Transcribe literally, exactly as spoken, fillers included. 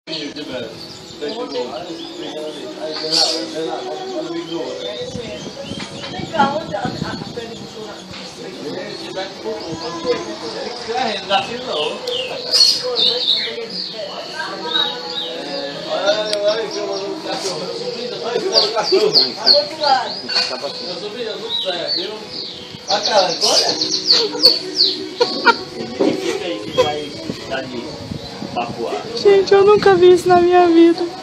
Gente, eu nunca vi isso na minha vida.